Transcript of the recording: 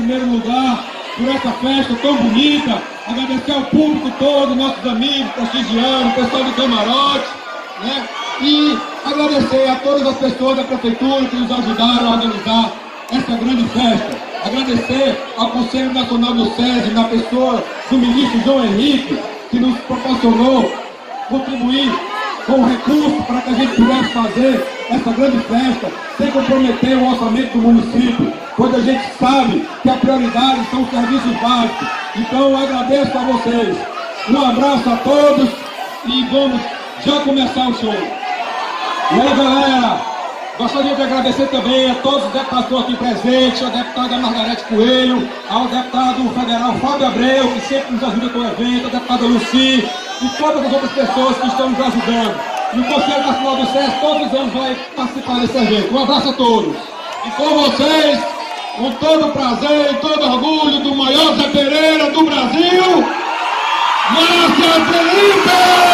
primeiro lugar, por essa festa tão bonita, agradecer ao público todo, nossos amigos prestigiando, o pessoal do camarote, né? E agradecer a todas as pessoas da prefeitura que nos ajudaram a organizar essa grande festa. Agradecer ao Conselho Nacional do SESI, na pessoa do ministro João Henrique, que nos proporcionou contribuir com recursos para que a gente pudesse fazer essa grande festa sem comprometer o orçamento do município, pois a gente sabe que a prioridade são os serviços básicos. Então eu agradeço a vocês. Um abraço a todos e vamos já começar o show. E aí, galera, gostaria de agradecer também a todos os deputados que estão aqui presentes, a deputada Margarete Coelho, ao deputado federal Fábio Abreu, que sempre nos ajuda com o evento, a deputada Luci e todas as outras pessoas que estão nos ajudando. E o Conselho Nacional do SESI todos os anos vai participar desse evento. Um abraço a todos. E com vocês, com todo prazer e todo orgulho, do maior Zé Pereira do Brasil, Márcia Felipe!